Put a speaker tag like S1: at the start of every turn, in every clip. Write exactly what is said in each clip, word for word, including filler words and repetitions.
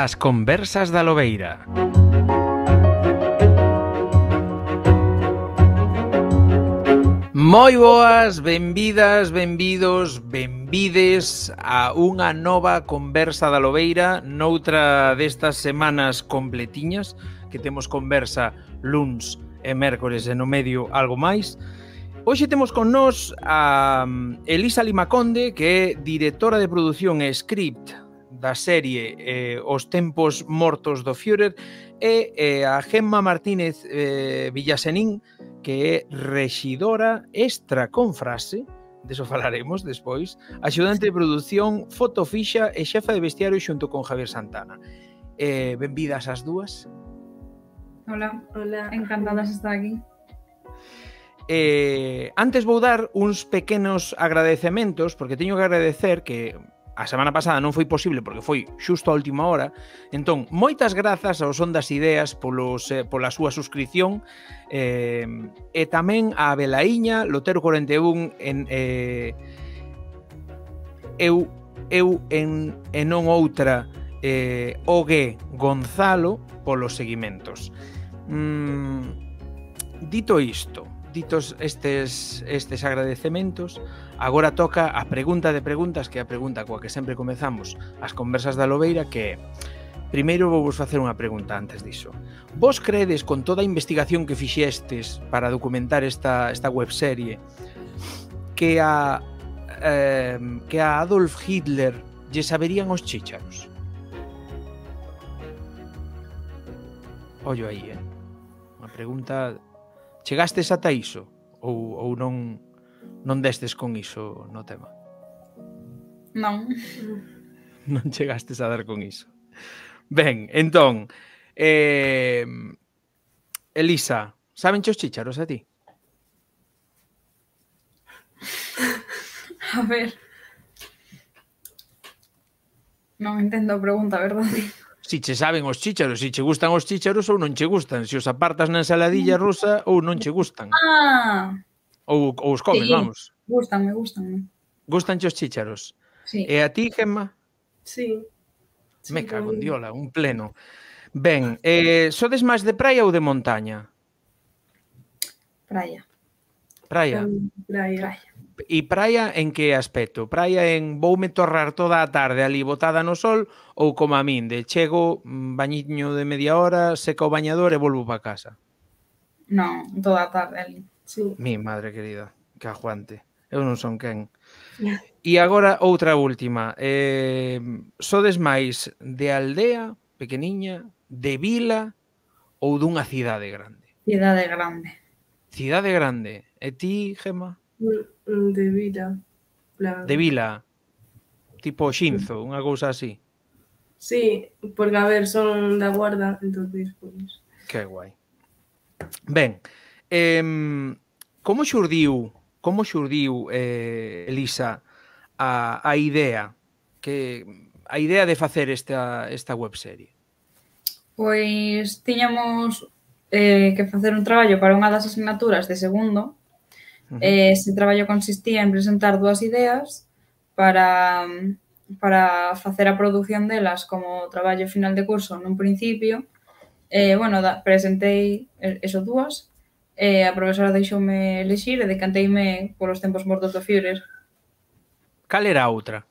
S1: As conversas da Lobeira. Moi boas, benvidas, benvidos, benvides a unha nova conversa da Lobeira noutra destas semanas completiñas que temos conversa luns e mércores e no medio algo máis. Hoxe temos con nós a Elisa Limaconde, que é directora de produción e script da serie eh, Os tempos mortos do Führer, e eh, a Gemma Martínez eh, Villasenín, que é rexidora extra con frase, deso falaremos despois, axudante de produción, fotofixa e xefa de vestiario xunto con Javier Santana. Eh, benvidas as dúas.
S2: Hola, hola, encantadas de estar aquí.
S1: Eh, antes vou dar uns pequenos agradecementos, porque teño que agradecer que a semana pasada non foi posible porque foi xusto a última hora. Entón, moitas grazas aos Son das Ideas polos, eh, pola súa suscripción, eh, e tamén a Belaíña, Lotero cuarenta e un, en, eh, eu, eu en, en non outra, eh, Ogue Gonzalo polos seguimentos. Mm, dito isto, ditos estes, estes agradecementos, agora toca a pregunta de preguntas, que é a pregunta coa que sempre comezamos as conversas da Lobeira, que é, primeiro vou vos facer unha pregunta antes diso. Vos credes, con toda a investigación que fixestes para documentar esta, esta webserie, que a, eh, que a Adolf Hitler lle saberían os chícharos? Ollo aí, eh? Unha pregunta... Chegastes ata iso? Ou, ou non, non destes con iso no tema?
S2: Non.
S1: Non chegastes a dar con iso. Ben, entón, eh, Elisa, saben os chícharos a ti?
S2: A ver. Non entendo a pregunta, verdade?
S1: Si che saben os chícharos, si che gustan os chícharos ou non che gustan, se os apartas na ensaladilla rusa ou non che gustan.
S2: Ah!
S1: Ou, ou os comes,
S2: Sí,
S1: vamos.
S2: Gústanme, gústanme.
S1: Gustan os chícharos?
S2: Sí.
S1: E a ti, Gemma?
S3: Sí.
S1: Me
S3: Sí,
S1: cago en
S3: tamén.
S1: diola, un pleno. Ben, eh, sodes máis de praia ou de montaña?
S2: Praia.
S1: Praia.
S3: Praia.
S2: Praia.
S1: E praia en que aspecto? Praia en voume torrar toda a tarde ali botada no sol, ou como a min, de chego, bañiño de media hora, seca o bañador e volvo para casa?
S2: Non, toda a tarde ali.
S3: Sí.
S1: Mi madre querida, que aguante. Eu non son quen. E agora outra última. Eh, sodes máis de aldea, pequeniña, de vila ou dunha cidade grande?
S2: Cidade grande.
S1: Cidade grande. E ti, Gemma?
S3: Mm, De vida. Plan.
S1: De vila. Tipo Xinzo, unha cousa así.
S3: Sí, porque a ver, son da Guarda, entonces, pues...
S1: Que guai. Ben, eh, como xurdiu, como xurdiu, eh, Elisa, a, a idea que a idea de facer esta, esta webserie?
S2: Pois tiñamos eh, que facer un traballo para unha das asignaturas de segundo.
S1: Uh -huh.
S2: Eh, ese traballo consistía en presentar dúas ideas para, para facer a produción delas como traballo final de curso nun principio. Eh, bueno, da, presentei eso dúas, e a profesora deixoume elexir e decanteime polos tempos mortos do Führer.
S1: Cal era a outra?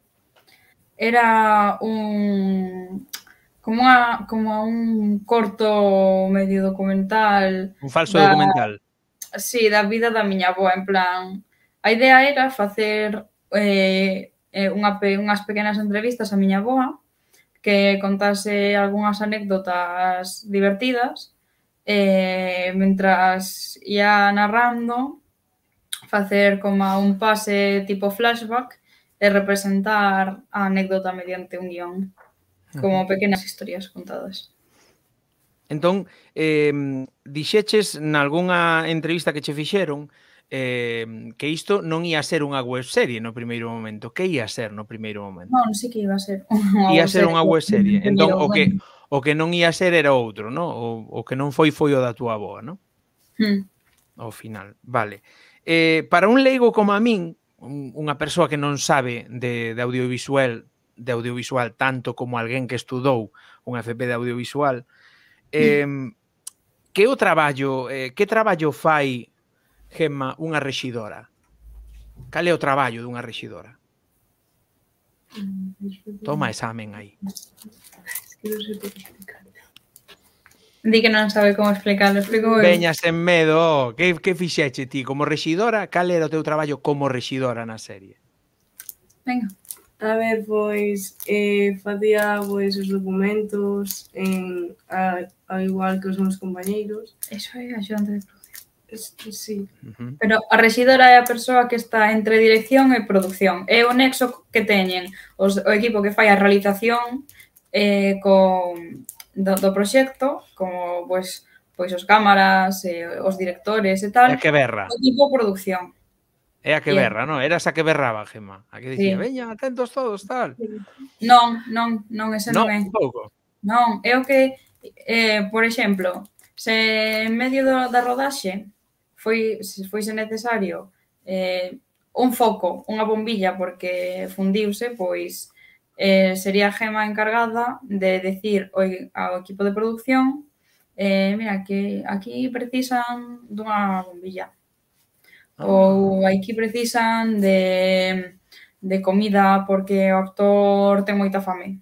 S2: Era un... como a, como a un corto medio documental.
S1: Un falso
S2: da,
S1: documental.
S2: Sí, da vida da miña avoa, en plan... A idea era facer eh, unha, unhas pequenas entrevistas a miña avoa, que contase algunhas anécdotas divertidas, e mentras ia narrando, facer como un pase tipo flashback e representar a anécdota mediante un guión, como pequenas historias contadas.
S1: Entón, eh, dixeches nalgunha entrevista que che fixeron eh, que isto non ia ser unha webserie no primeiro momento. Que ia ser no primeiro momento?
S2: Non, sí que iba a ser unha
S1: Ia ser unha webserie. Entón, o que,
S2: bueno.
S1: o que non ia ser era outro, no? O, o que non foi foi o da túa avoa, no?
S2: Hmm.
S1: Ao final, vale. Eh, para un leigo como a min, un, unha persoa que non sabe de, de audiovisual de audiovisual tanto como alguén que estudou unha F P de audiovisual. Eh, que o traballo, eh, que traballo fai, Gemma, unha rexidora? Cal é o traballo dunha rexidora? Toma examen aí.
S3: Es que non sei por explicar.
S2: Di que non sabe como explicarlo, explico eu.
S1: Veña sen medo, que, que fixeche ti como rexidora? Cal era o teu traballo como rexidora na serie?
S2: Venga.
S3: A ver, pois, eh, facía pois, os documentos en, a, a igual que os meus compañeiros.
S2: Eso é axudante de producción.
S3: Es, sí.
S1: Uh-huh.
S2: Pero a rexidora é a persoa que está entre dirección e producción. É o nexo que teñen os, o equipo que fai a realización eh, con, do, do proxecto, como pois, pois os cámaras, eh, os directores e tal.
S1: É a que berra.
S2: O equipo producción.
S1: É a que
S2: Bien.
S1: berra, non? Eras a que berraba, Gemma. A que dicía,
S2: Sí.
S1: veña, atentos todos, tal.
S2: Non, non, non, ese non,
S1: Non,
S2: é.
S1: un pouco.
S2: Non, é o que, eh, por exemplo, se en medio do, da rodaxe foi, se foise necesario eh, un foco, unha bombilla porque fundiuse, pois eh, sería a Gemma encargada de decir ao equipo de producción eh, mira, que aquí precisan dunha bombilla. Ah. Ou aquí precisan de, de comida porque o actor ten moita fame.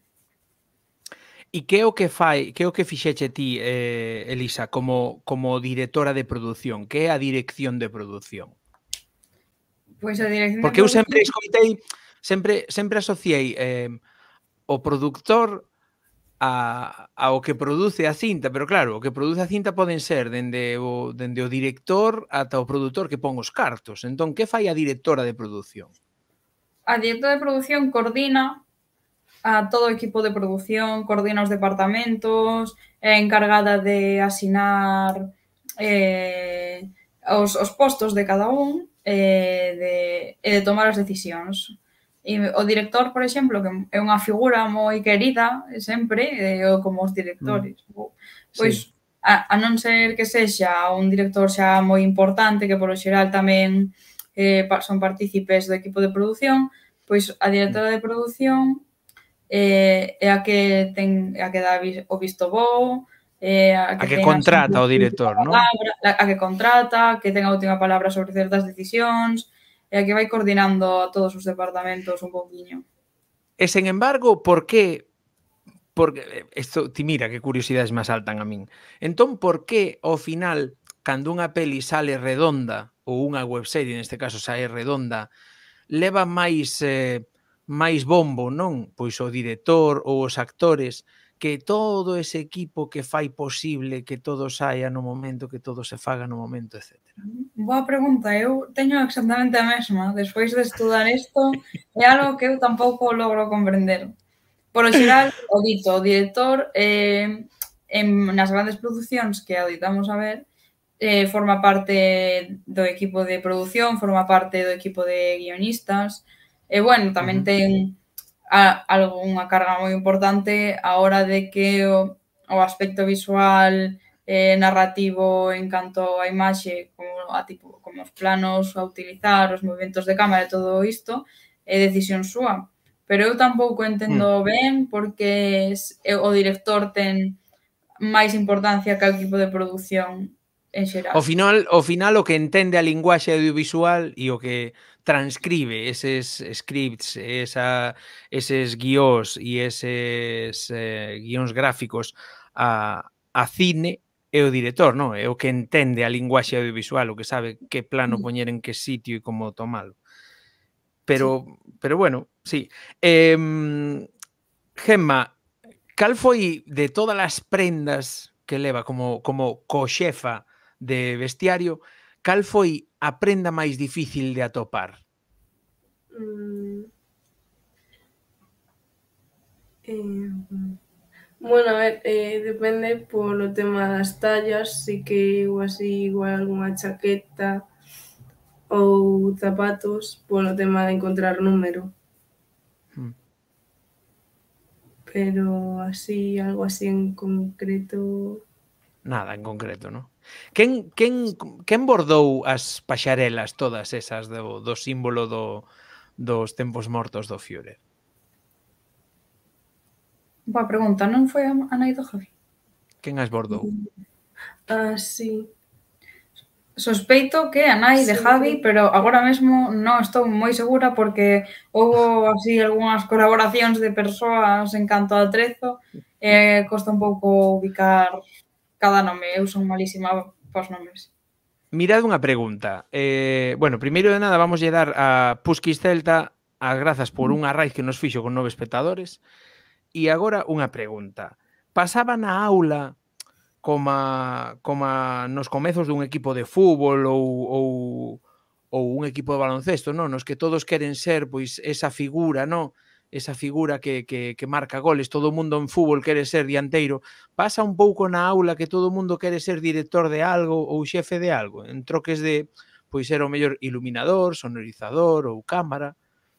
S1: E que é o que fai, que é o que fixeche ti, eh, Elisa, como, como directora de produción? Que é a dirección de produción?
S2: Pois a dirección
S1: Porque
S2: de
S1: eu
S2: produción...
S1: sempre escoitei, sempre, sempre asociei eh, o produtor a, ao que produce a cinta, pero claro, o que produce a cinta poden ser dende o, dende o director ata o produtor que pon os cartos. Entón, que fai a directora de produción?
S2: A directora de produción coordina a todo o equipo de produción, coordina os departamentos, é encargada de asinar eh, os, os postos de cada un e de, e de tomar as decisións. E o director, por exemplo, que é unha figura moi querida sempre, eh, como os directores. Mm. Pois, sí. a, a non ser que sexa un director xa moi importante, que polo xeral tamén eh, son partícipes do equipo de produción, pois a directora de produción eh, é a que ten a que dá o visto bo, eh, a que,
S1: a que contrata o director, non?
S2: A que contrata, que ten a última palabra sobre certas decisións, e a que vai coordinando a todos os departamentos un pouquiño.
S1: E, sen embargo, por que... Porque, esto, ti mira, que curiosidades máis saltan a min. Entón, por que, ao final, cando unha peli sale redonda, ou unha webserie, neste caso, sale redonda, leva máis, eh, máis bombo, non? Pois o director ou os actores, que todo ese equipo que fai posible que todo saia no momento, que todo se faga no momento, etcétera.
S2: Boa pregunta, eu teño exactamente a mesma. Despois de estudar isto, é algo que eu tampouco logro comprender. Por o xeral, o dito, o director, eh, en, nas grandes producións que auditamos a ver, eh, forma parte do equipo de produción, forma parte do equipo de guionistas, e, bueno, tamén uh-huh. ten a, algunha carga moi importante a hora de que o, o aspecto visual eh, narrativo en canto a imaxe, como, a tipo, como os planos a utilizar, os movimentos de cámara e todo isto, é decisión súa. Pero eu tampouco entendo mm. ben porque o director ten máis importancia que o equipo de produción en xeral.
S1: Ao final, ao final o que entende a linguaxe audiovisual e o que transcribe eses scripts, esa, eses guiós e eses eh, guións gráficos a, a cine é o director, non? É o que entende a linguaxe audiovisual, o que sabe que plano poñer en que sitio e como tomalo. Pero, sí. pero bueno, sí. Eh, Gemma, cal foi de todas as prendas que leva como, como coxefa de vestiario, cal foi a prenda máis difícil de atopar?
S3: Mm. Eh, bueno, a ver, eh, depende polo tema das tallas, si que ou así igual algunha chaqueta ou zapatos polo tema de encontrar número. Hmm. Pero así, algo así en concreto...
S1: Nada en concreto, non? Quen, quen, quen bordou as paxarelas todas esas do, do símbolo do, dos tempos mortos do Führer?
S2: Boa pregunta, non foi a a nai do Javi?
S1: Quen a esbordou?
S3: Ah, sí.
S2: Sospeito que a nai de
S3: Sí.
S2: Javi, pero agora mesmo non estou moi segura porque houbo así algunhas colaboracións de persoas en canto a atrezo e costa un pouco ubicar cada nome. Eu son malísima pos nomes.
S1: Mirad unha pregunta. Eh, bueno, primeiro de nada vamos lle dar a Pusquis Celta as grazas por unha raíz que nos fixo con nove espectadores. E agora unha pregunta. Pasaba na aula como, como nos comezos dun equipo de fútbol ou, ou, ou un equipo de baloncesto, non? Nos que todos queren ser pois esa figura, non? Esa figura que, que, que marca goles, todo o mundo en fútbol quere ser dianteiro. Pasa un pouco na aula que todo o mundo quere ser director de algo ou xefe de algo, en troques de pois ser o mellor iluminador, sonorizador ou cámara.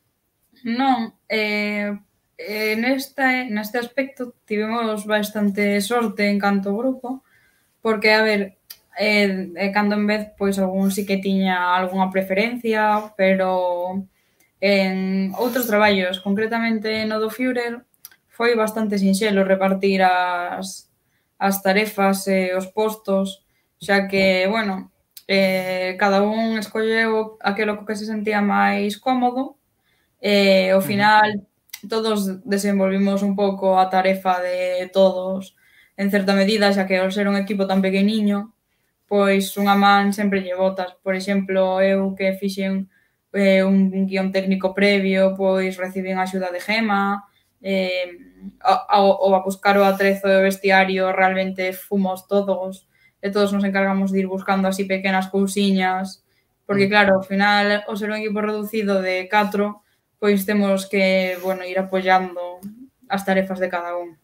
S2: Non, eh, eh, nesta, neste aspecto tivemos bastante sorte en canto grupo, porque, a ver, eh, cando en vez, pois, algún sí que tiña algunha preferencia, pero en outros traballos, concretamente no do Führer, foi bastante sinxelo repartir as, as tarefas e os postos, xa que, bueno, eh, cada un escolleu aquilo co que se sentía máis cómodo e ao final todos desenvolvimos un pouco a tarefa de todos en certa medida, xa que ao ser un equipo tan pequeniño, pois unha man sempre lle botas. Por exemplo, eu que fixen eh, un guión técnico previo, pois recibín a axuda de Gema, eh, ou a buscar o atrezo do vestiario realmente fomos todos, e todos nos encargamos de ir buscando así pequenas cousiñas, porque claro, ao final, ao ser un equipo reducido de catro, pois temos que, bueno, ir apoiando as tarefas de cada un.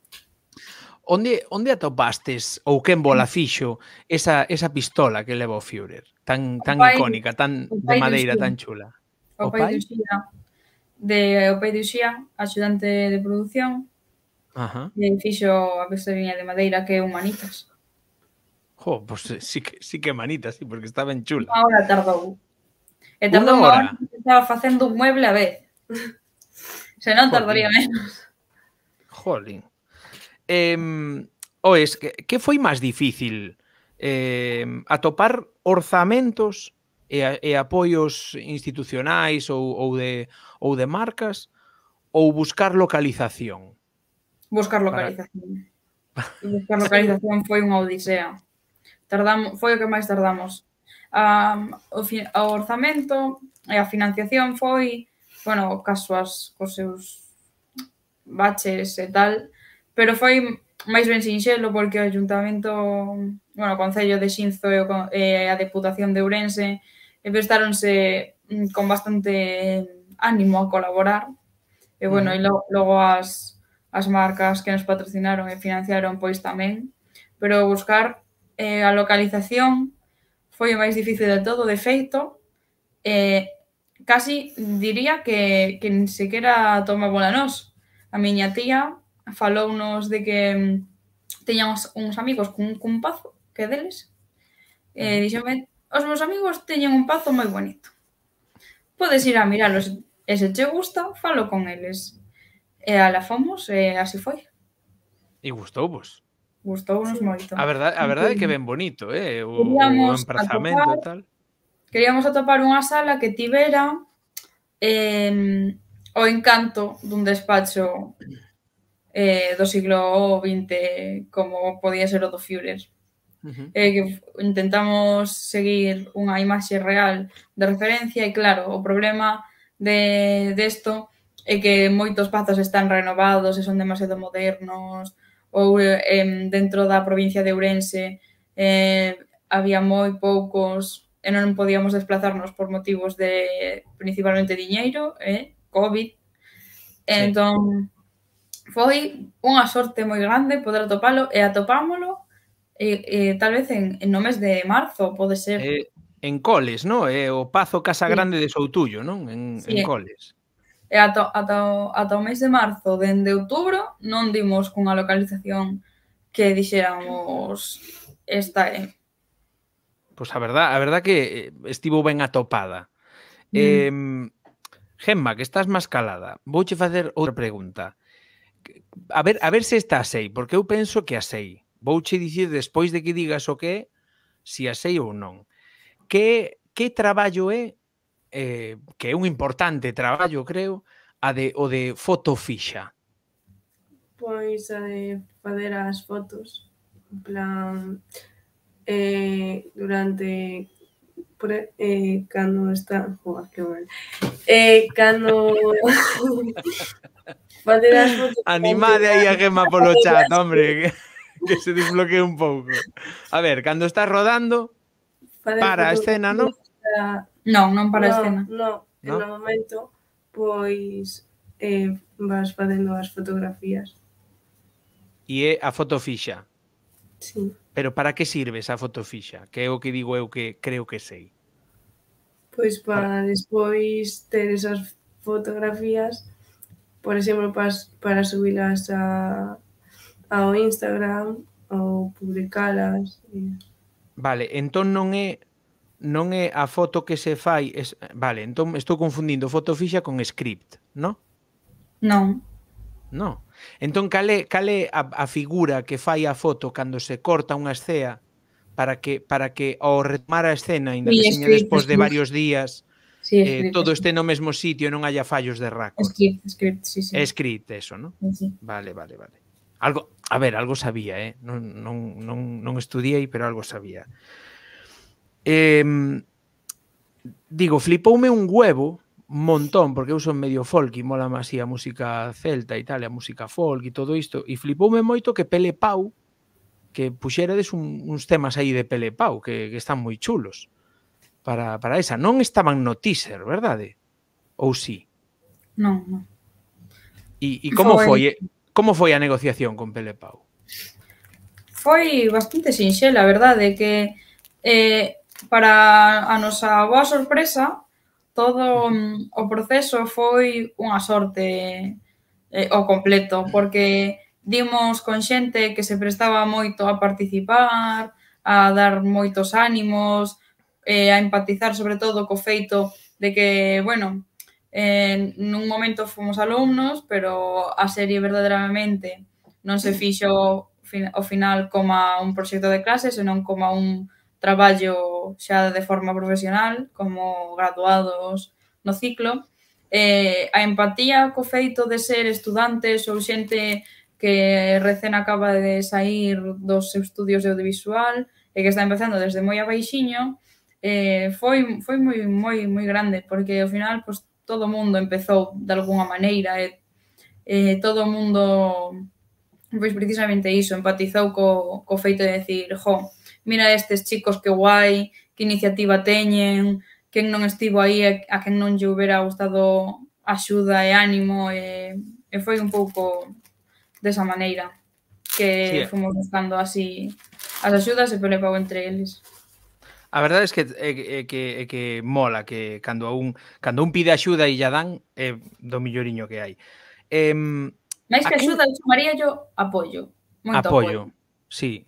S1: Onde, onde atopastes, ou quen bola fixo, esa, esa pistola que leva o Führer? Tan, tan
S2: pai,
S1: icónica, tan de
S2: pai
S1: madeira,
S2: Uxía.
S1: tan chula.
S2: O, o pai, pai? de Uxía, de, o pai de Uxía, axudante de produción,
S1: Ajá.
S2: e fixo a pistoliña de madeira que é un manitas.
S1: Jo, pois pues, sí que, sí que manita, sí, porque está ben chula.
S2: Unha hora tardou. E tardou unha hora que estaba facendo un mueble a vez. Se non, tardaría menos.
S1: Jolín. Eh, oes, que, que foi máis difícil? Eh, atopar orzamentos e, e apoios institucionais ou, ou, de, ou de marcas ou buscar localización?
S2: Buscar localización. Para... Buscar localización foi unha odisea. Tardamos, foi o que máis tardamos. Um, o, fi, o orzamento e a financiación foi, bueno, casuas cos seus baches e tal, pero foi máis ben sinxelo porque o Ayuntamento, bueno, o Concello de Xinzo e, o, e a Deputación de Ourense prestáronse con bastante ánimo a colaborar e, bueno, uh -huh. e logo, logo as, as marcas que nos patrocinaron e financiaron pois tamén, pero buscar eh, a localización foi o máis difícil de todo, de feito, eh, casi diría que, que nin sequera tomábola nós. A miña tía falounos de que teñan uns, uns amigos cun, cun pazo, que deles, e dixome, os meus amigos teñen un pazo moi bonito. Podes ir a miralos, e se che gusta, falo con eles. E ala fomos, e así foi.
S1: E gustouvos?
S2: Gustounos moito.
S1: A verdade, a verdade é que ben bonito, eh? O, o
S2: atopar,
S1: emprazamento e tal.
S2: Queríamos atopar unha sala que tivera eh, o encanto dun despacho eh, do siglo vinte como podía ser o do Führer. Uh -huh. eh, que intentamos seguir unha imaxe real de referencia e claro, o problema de desto é que moitos pazos están renovados e son demasiado modernos ou eh, dentro da provincia de Ourense eh, había moi poucos e non podíamos desplazarnos por motivos de principalmente diñeiro e eh, COVID. Sí. Entón, foi unha sorte moi grande poder atopalo e atopámolo e, e tal vez en, en no mes de marzo, pode ser.
S1: Eh, en Coles, non? É o Pazo Casa sí. Grande de Soutullo, non? En, sí. en Coles.
S2: E ata, ata, ata o mes de marzo, dende outubro, non dimos cunha localización que dixéramos esta é.
S1: Pois a verdad, a verdad que estivo ben atopada. Mm. Eh, Gemma, que estás máis calada, vouche facer outra pregunta. a ver, a ver se esta a sei, porque eu penso que a sei. Vouche dicir despois de que digas o que é, se a sei ou non. Que, que traballo é, eh, que é un importante traballo, creo, a de, o de foto fixa?
S3: Pois a de facer as fotos, en plan, eh, durante, pre, eh, cando está, joa, que mal, eh, cando facer as fotos
S1: Animade aí a Gemma polo chat, hombre, que, que se desbloquee un pouco. A ver, cando estás rodando, para a escena, non?
S2: Non, non para a
S3: no,
S2: escena.
S3: no, en
S1: No?
S3: o momento, pois, eh, vas facendo as fotografías.
S1: E é a foto fixa.
S3: Sí.
S1: Pero para que sirve esa foto fixa? Que é o que digo eu que creo que sei.
S3: Pois para despois ter esas fotografías, por exemplo, para, para subilas a, ao Instagram ou publicalas. E...
S1: Vale, entón non é non é a foto que se fai, es, vale, entón estou confundindo foto fixa con script, non?
S2: Non.
S1: Non. Entón cal é, cal é a, a figura que fai a foto cando se corta unha escena para que para que ao retomar a escena, ainda
S2: Sí,
S1: que seña
S2: script,
S1: despois de
S2: script.
S1: varios días,
S2: Sí,
S1: eh,
S2: script,
S1: todo
S2: script.
S1: este no mesmo sitio e non haya fallos de raccord.
S2: Script, script, sí, sí.
S1: É script eso, non?
S2: Sí, sí.
S1: Vale, vale, vale. Algo, a ver, algo sabía, eh? Non, non, non, non estudiei, pero algo sabía. Eh, digo, flipoume un huevo, un montón, porque eu son medio folk e mola máis a música celta e tal, a música folk e todo isto, e flipoume moito que Pele Pau, que puxerades un, uns temas aí de Pele Pau, que, que están moi chulos para, para esa. Non estaban no teaser, verdade? Ou sí?
S2: Non, non.
S1: E, e como foi,
S2: Foi-
S1: como foi a negociación con Pele Pau?
S2: Foi bastante sinxela, a verdade, que eh, para a nosa boa sorpresa todo mm, o proceso foi unha sorte eh, ao completo, porque dimos con xente que se prestaba moito a participar, a dar moitos ánimos, eh, a empatizar sobre todo co feito de que, bueno, eh, nun momento fomos alumnos, pero a serie verdadeiramente non se fixo ao final como un proxecto de clase, senón como un traballo xa de forma profesional, como graduados no ciclo. Eh, a empatía co feito de ser estudantes ou xente que recén acaba de sair dos seus estudios de audiovisual e que está empezando desde moi abaixiño, eh, foi, foi moi, moi, moi grande, porque ao final pues, todo o mundo empezou de alguna maneira e eh, todo o mundo pois precisamente iso, empatizou co, co feito de decir, jo, mira estes chicos que guai, que iniciativa teñen, quen non estivo aí e a quen non lle houbera gustado axuda e ánimo e, e foi un pouco desa maneira que
S1: Sí.
S2: fomos buscando así as axudas e Pele Pau entre eles.
S1: A verdade é que é, é que é que mola que cando a un cando un pide axuda e lla dan é do milloriño que hai. Eh,
S2: Mais que
S1: a quen-
S2: axuda, eu chamaría yo apoio. Moito apoio.
S1: apoio, sí.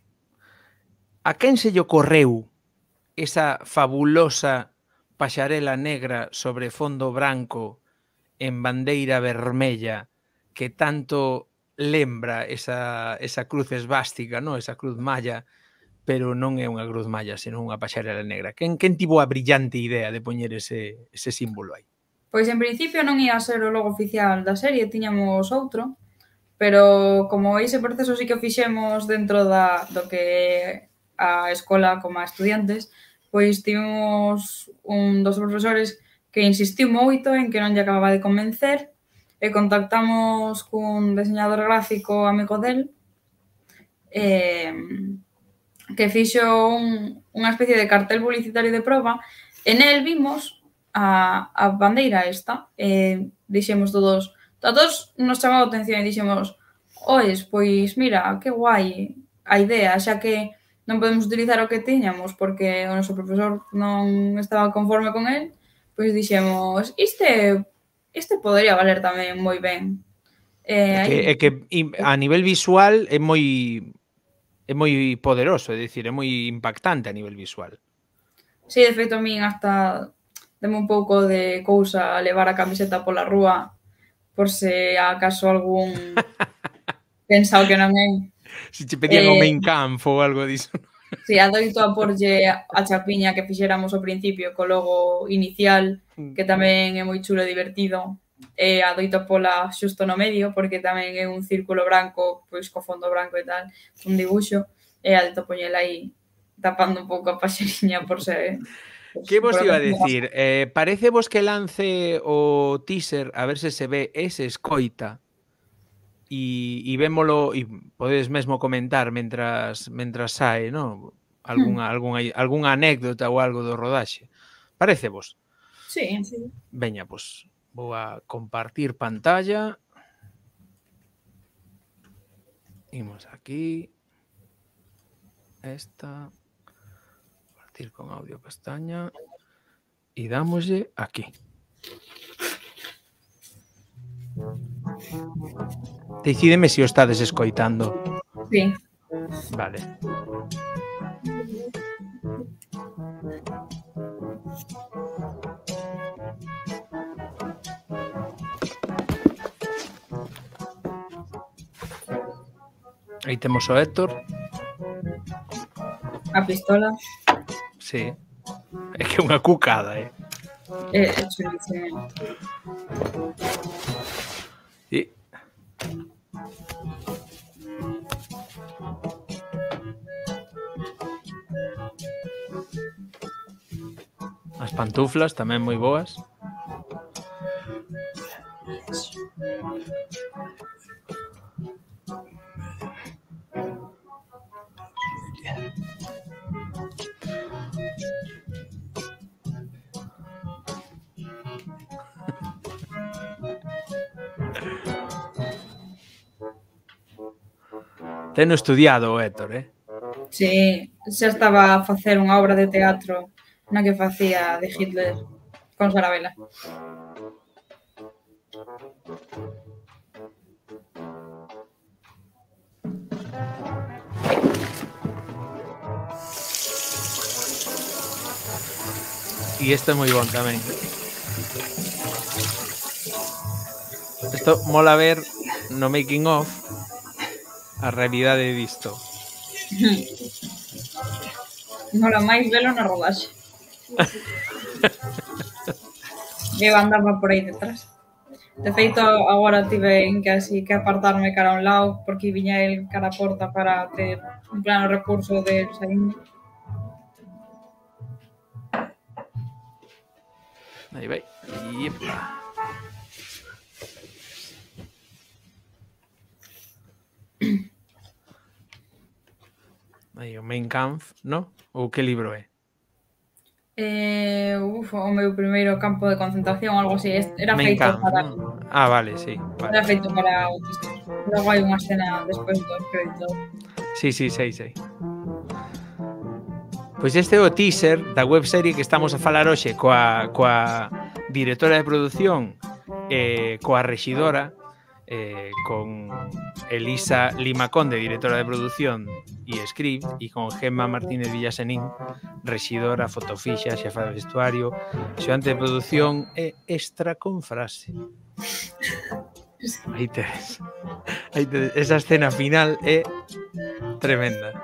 S1: A quen se lle ocorreu esa fabulosa paxarela negra sobre fondo branco en bandeira vermella que tanto lembra esa, esa cruz esvástica, no? Esa cruz malla, pero non é unha cruz malla, senón unha paxarela negra. Quen, quen tivo a brillante idea de poñer ese, ese símbolo aí?
S2: Pois en principio non ia ser o logo oficial da serie, tiñamos outro, pero como ese proceso sí que o fixemos dentro da, do que a escola como a estudiantes, pois tivemos un dos profesores que insistiu moito en que non lle acababa de convencer e contactamos cun diseñador gráfico amigo del eh, que fixo un, unha especie de cartel publicitario de proba e nel vimos a, a bandeira esta e dixemos todos a todos nos chamou a atención e dixemos oes, pois mira, que guai a idea, xa que non podemos utilizar o que tiñamos porque o noso profesor non estaba conforme con el, pois dixemos este, este podería valer tamén moi ben.
S1: É que, é que a nivel visual é moi é moi poderoso, é dicir, é moi impactante a nivel visual.
S2: Sí, de feito a min hasta deme un pouco de cousa levar a camiseta pola rúa por se acaso algún pensado que non é.
S1: Se che pedían o
S2: Eh,
S1: Mein Kampf ou algo diso.
S2: Si, adoito a porlle a chapiña que fixéramos ao principio co logo inicial, que tamén é moi chulo e divertido. E adoito pola xusto no medio, porque tamén é un círculo branco, pois co fondo branco e tal, un dibuixo, e adoito poñela aí tapando un pouco a paxeriña por se... Pues,
S1: Que vos
S2: por
S1: iba a
S2: onde
S1: decir? Eh, parece vos que lance o teaser, a ver se se ve e se escoita, e, e vémolo, e podedes mesmo comentar mentras, mentras sae, no? Algúnha, algunha, algunha anécdota ou algo do rodaxe. Parece vos?
S2: Sí.
S3: Sí.
S1: Veña, pois vou a compartir pantalla. Imos aquí. Esta. Compartir con audio pestaña. E dámoslle aquí. Decídeme se o estades escoitando.
S2: Sí.
S1: Vale. Aí temos o Héctor.
S2: A pistola.
S1: Sí. É que é unha cucada, eh?
S2: É, é chulísimo.
S1: E... As pantuflas tamén moi boas. Teno estudiado o Héctor, eh?
S2: Sí, xa estaba a facer unha obra de teatro na que facía de Hitler con Sarabela.
S1: E isto é moi bon tamén. Isto mola ver no making of a realidade disto.
S2: Mola máis velo na rodaxe. Eu andaba por aí detrás. De feito, agora tive que así que apartarme cara a un lado porque viña el cara a porta para ter un plano recurso de saindo.
S1: Aí vai. Iepa. Aí o Mein Kampf, no? Ou que libro é?
S2: Eh, uf, o meu primeiro campo de concentración, algo así. Era
S1: Mein
S2: feito
S1: Kampf,
S2: para...
S1: no? Ah, vale, sí. Vale.
S2: Era feito para autistas. Logo hai unha escena despois dos créditos.
S1: Sí, sí, sei, sei. Pois este é o teaser da webserie que estamos a falar hoxe coa, coa directora de produción e coa rexidora, eh, con Elisa Limaconde, directora de produción e script, e con Gemma Martínez Villasenín, rexidora, fotofixa, xefa de vestuario, xeante de produción e extra con frase. Aí tedes. Aí tedes. Esa escena final é tremenda.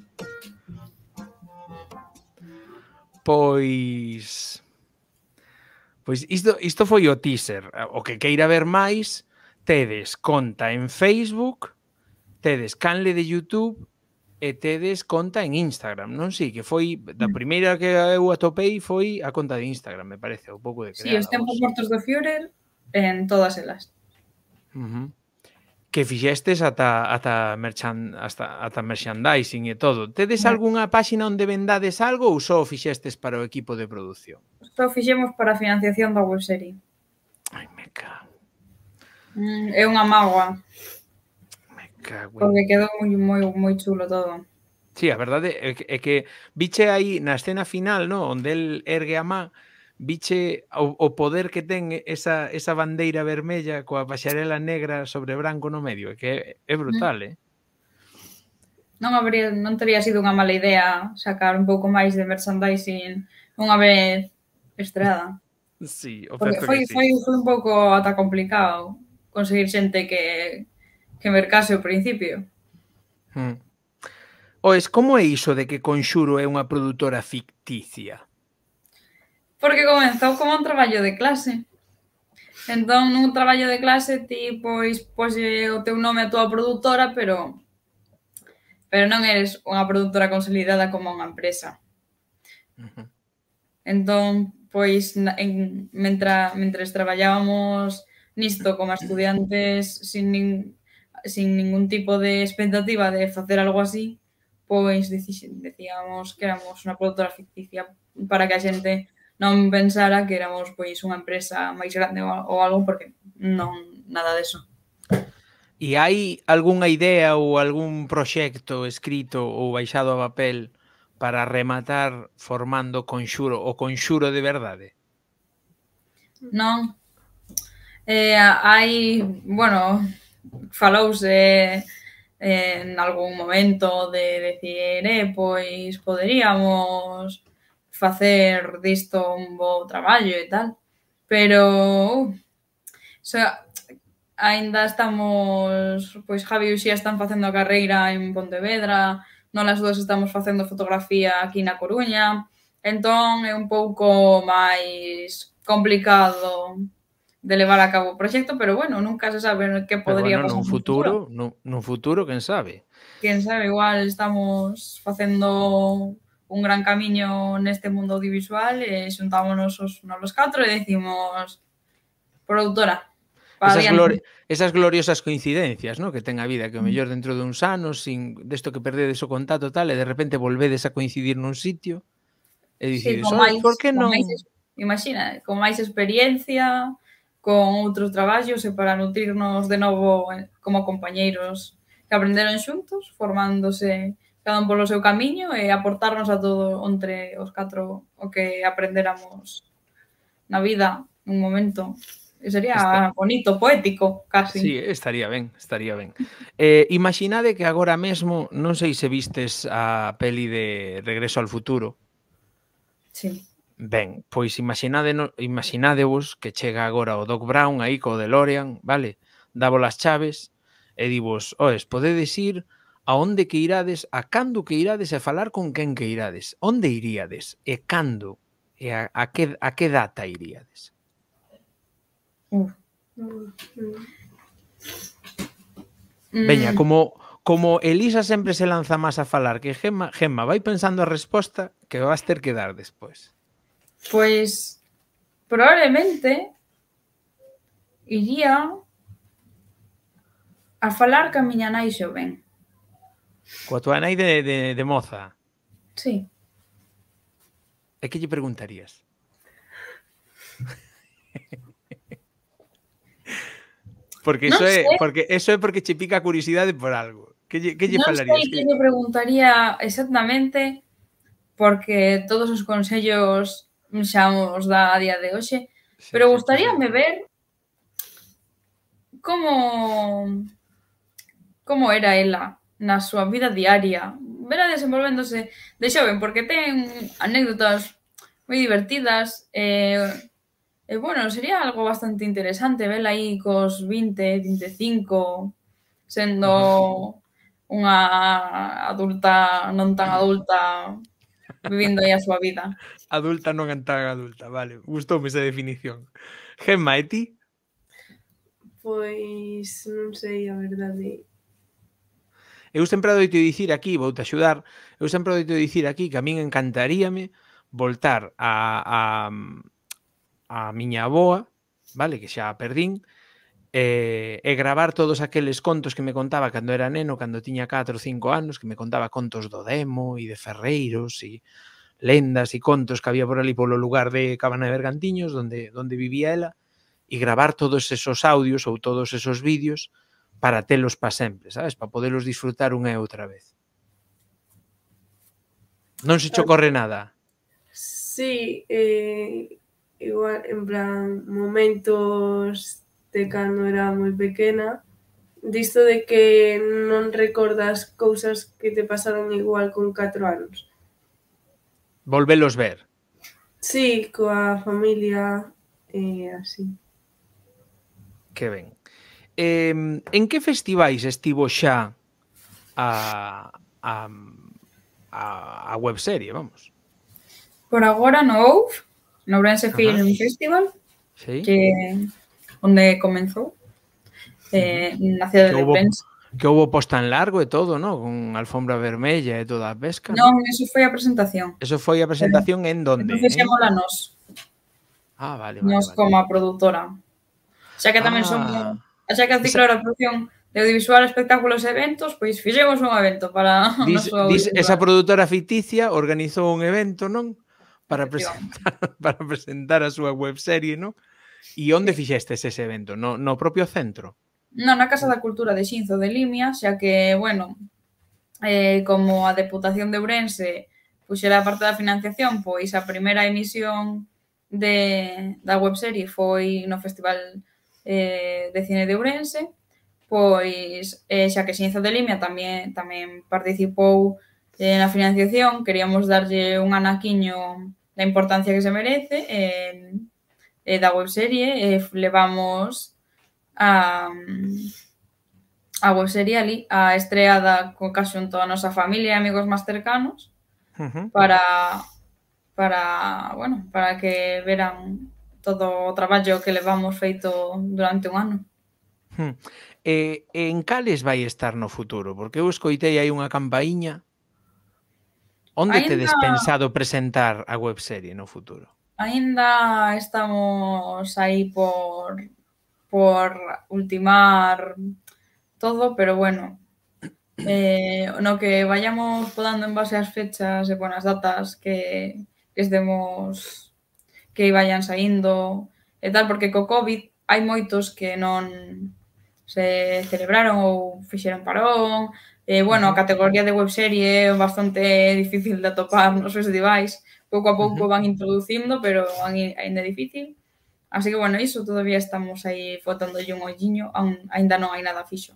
S1: Pois... Pois isto, isto foi o teaser. O que queira ver máis, tedes conta en Facebook, tedes canle de YouTube e tedes conta en Instagram, non? Si, que foi da primeira que eu atopei foi a conta de Instagram, me parece, un pouco de
S2: Sí,
S1: creada.
S2: os tempos mortos do Führer en todas elas.
S1: Uh -huh. Que fixestes ata, ata, merchan, hasta, ata merchandising e todo. Tedes
S2: No.
S1: algunha páxina onde vendades algo ou só fixestes para o equipo de produción?
S2: Só fixemos para a financiación da webserie.
S1: Ai, me cago.
S2: Mm, é unha mágoa.
S1: Me cago.
S2: Porque quedou moi, moi, moi chulo todo.
S1: Sí, a verdade é que, é que biche aí na escena final, no, onde el ergue a má, biche o, o poder que ten esa, esa bandeira vermella coa paxarela negra sobre branco no medio, é que é, é brutal, eh?
S2: Non habría, non teria sido unha mala idea sacar un pouco máis de merchandising unha vez estreada.
S1: Sí, o
S2: Porque
S1: certo
S2: foi,
S1: que sí.
S2: foi, foi un pouco ata complicado conseguir xente que, que mercase ao principio.
S1: Mm. Oes, como é iso de que Conxuro é unha produtora ficticia?
S2: Porque comenzou como un traballo de clase. Entón, nun traballo de clase, ti, pois, poslle o teu nome a túa produtora, pero pero non eres unha produtora consolidada como unha empresa.
S1: Uh-huh.
S2: Entón, pois, en, mentra, mentres traballábamos nisto como estudiantes sin, nin, sin ningún tipo de expectativa de facer algo así, pois decíamos que éramos unha produtora ficticia para que a xente non pensara que éramos pois unha empresa máis grande ou algo, porque non, nada deso.
S1: E hai algunha idea ou algún proxecto escrito ou baixado a papel para rematar formando Conxuro, o Conxuro de verdade?
S2: Non. Eh, hai, bueno, falouse eh, en algún momento de decir, eh, pois poderíamos facer disto un bo traballo e tal, pero uh, o sea, aínda estamos, pois Javi e Uxía están facendo a carreira en Pontevedra, non as dúas estamos facendo fotografía aquí na Coruña, entón é un pouco máis complicado de levar a cabo o proxecto, pero bueno, nunca se sabe que podría
S1: bueno,
S2: pasar
S1: nun futuro, nun, nun futuro, quen sabe?
S2: Quen sabe, igual estamos facendo un gran camiño neste mundo audiovisual e xuntámonos os nolos catro e decimos produtora.
S1: Esas, glori esas gloriosas coincidencias, ¿no? Que ten a vida, que o mellor dentro de uns anos, sin desto que perdedes o contacto tal, e de repente volvedes a coincidir nun sitio e dicides,
S2: sí,
S1: oi, por que non?
S2: Máis, imagina, con máis experiencia, con outros traballos e para nutrirnos de novo como compañeiros que aprenderon xuntos, formándose cada un polo seu camiño e aportarnos a todo entre os catro o que aprenderamos na vida nun momento. Sería Está... bonito, poético, casi.
S1: Sí, estaría ben, estaría ben. Eh, imaginade que agora mesmo, non sei se vistes a peli de Regreso al futuro.
S2: Sí.
S1: Ben, pois imaginade, imaginadevos que chega agora o Doc Brown aí co DeLorean, vale? Davo as chaves e divos, oes, podedes ir a onde que irades, a cando que irades e falar con quen que irades. Onde iríades? E cando? E a, a, que, a que data iríades?
S2: Uh.
S1: Veña, como como Elisa sempre se lanza máis a falar que Gemma, Gemma vai pensando a resposta que vas ter que dar despois.
S2: Pois probablemente iría a falar ca miña nai xoven.
S1: Coa tua nai de, de, de moza?
S2: Sí.
S1: E que lle preguntarías? Porque
S2: non
S1: eso é,
S2: sei.
S1: porque eso é porque che pica a curiosidade por algo. Que lle, que lle
S2: non
S1: falarías?
S2: Non sei que lle preguntaría exactamente, porque todos os consellos xa os dá a día de hoxe, sí, pero gustaríame sí. ver como como era ela na súa vida diaria, verá desenvolvéndose de xoven, porque ten anécdotas moi divertidas e E, bueno, sería algo bastante interesante vela aí cos vinte, vinte e cinco, sendo uh-huh. unha adulta non tan adulta, vivindo aí a súa vida.
S1: Adulta non tan adulta, vale. Gustoume esa definición. Gemma, e ti?
S3: Pois non sei, a verdade.
S1: Eu sempre adoito dicir aquí, vou te axudar, eu sempre adoito dicir aquí que a min encantaríame voltar a... a a miña avoa, vale, que xa a perdín, e, e gravar todos aqueles contos que me contaba cando era neno, cando tiña catro ou cinco anos, que me contaba contos do Demo e de Ferreiros e lendas e contos que había por ali polo lugar de Cabana de Bergantiños, donde, donde vivía ela, e gravar todos esos audios ou todos esos vídeos para telos pa sempre, sabes? Para podelos disfrutar unha e outra vez. Non se che ocorre nada?
S3: Sí, eh... igual, en plan, momentos de cando era moi pequena, disto de que non recordas cousas que te pasaron igual con catro anos.
S1: Volvelos ver.
S3: Sí, coa familia e eh, así.
S1: Que ben. eh, en que festivais estivo xa a, a, a, a webserie, vamos?
S2: Por agora no O U F, no Ourense
S1: Ajá.
S2: Film Festival,
S1: Sí.
S2: que onde comenzou, eh, na cidade
S1: Que
S2: de
S1: houbo,
S2: Ourense.
S1: que houbo posta en largo e todo, ¿no? Con alfombra vermella e toda a pesca,
S2: Non,
S1: ¿no?
S2: eso foi a presentación.
S1: Eso foi a presentación en donde?
S2: Entón
S1: En...
S2: fixémola nós,
S1: Ah, vale, vale,
S2: nós
S1: vale.
S2: como a produtora. Xa que tamén somos,
S1: Ah,
S2: xa que a
S1: esa,
S2: ciclo era producción de audiovisual, espectáculos e eventos, pois fixemos un evento para o
S1: dis,
S2: noso
S1: dis, esa
S2: audiovisual.
S1: produtora ficticia organizou un evento, non? Para
S2: Efectivamente.
S1: presentar, para presentar a súa webserie, non? E onde
S2: Sí.
S1: fixestes ese evento? No, no propio centro?
S2: Non, na Casa da Cultura de Xinzo de Limia, xa que, bueno, eh, como a Deputación de Ourense puxera a parte da financiación, pois a primeira emisión de, da webserie foi no Festival eh, de Cine de Ourense, pois eh, xa que Xinzo de Limia tamén tamén participou eh, na financiación, queríamos darlle un anaquiño da importancia que se merece eh, eh, da webserie, eh, levamos a a webserie ali, a estreada co xunto a nosa familia e amigos máis cercanos
S1: Uh-huh.
S2: para para, bueno, para que veran todo o traballo que levamos feito durante un ano.
S1: Hmm. Eh, en cales vai estar no futuro? Porque eu escoitei aí unha campaíña. Onde
S2: Aínda,
S1: tedes pensado presentar a webserie no futuro?
S2: aínda estamos aí por por ultimar todo, pero bueno, eh, no que vayamos podando en base ás fechas e buenas datas que, que estemos que vayan saindo e tal, porque co COVID hai moitos que non se celebraron ou fixeron parón. Eh, bueno, a categoría de webserie é bastante difícil de atopar nos festivais. Pouco a pouco
S1: Uh-huh.
S2: van introducindo, pero aínda é difícil. Así que, bueno, iso todavía estamos aí botándolle un olliño, aínda non hai nada fixo.